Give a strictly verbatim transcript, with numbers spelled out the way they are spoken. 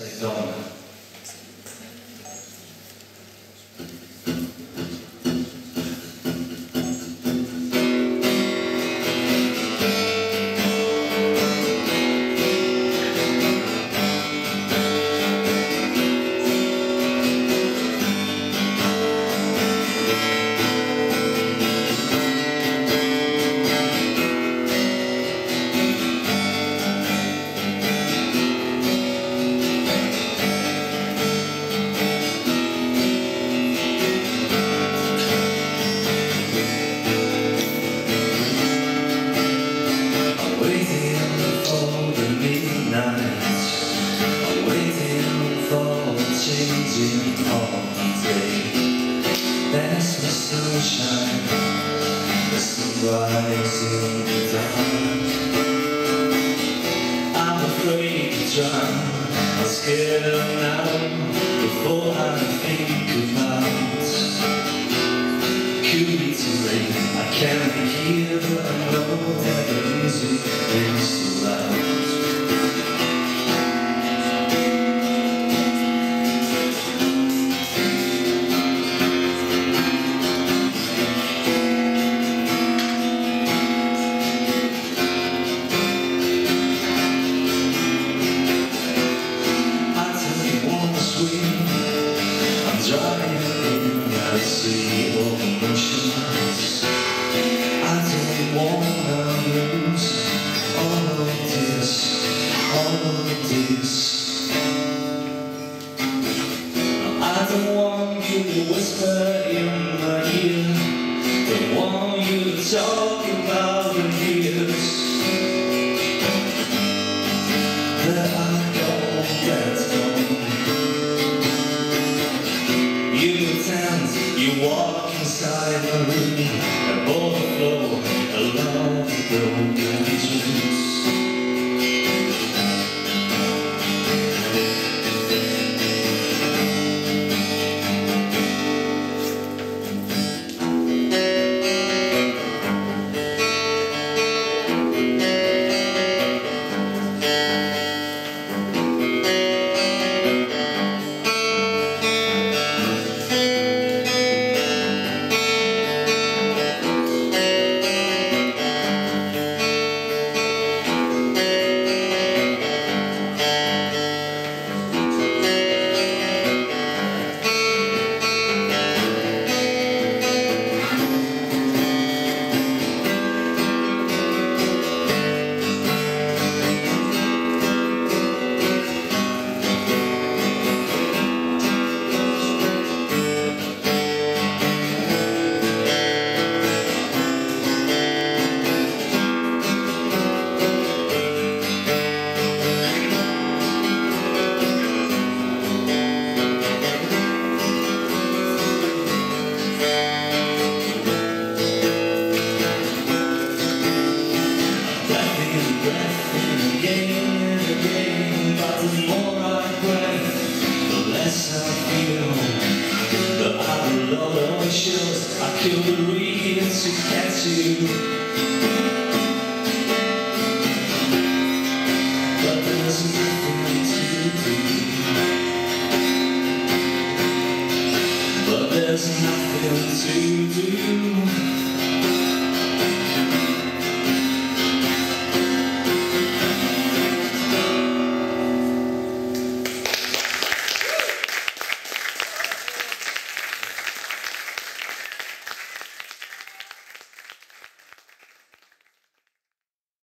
Say Donna. Changing all day. That's the sunshine, the sunrise in the dawn. I'm afraid to drown, I'm scared of now. Before I think about, could be too late. I can't be here, but I know that the music is too loud. I see all emotions. I don't wanna lose all of this, all of this. I don't want you to whisper in my ear. Don't want you to talk about the years that I know that's gone. You pretend you walk inside my room, and overflow along the road.